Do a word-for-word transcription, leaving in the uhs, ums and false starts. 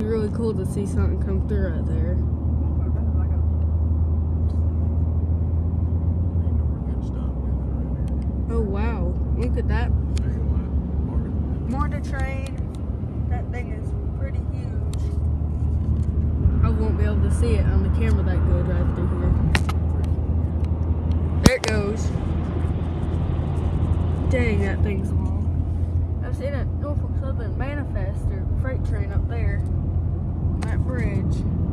really cool to see something come through right there. Oh wow, look at that. Mortar train. That thing is pretty huge. I won't be able to see it on the camera that good right through here. There it goes. Dang, that thing's long. I've seen a Norfolk Southern manifest or freight train up there on that bridge.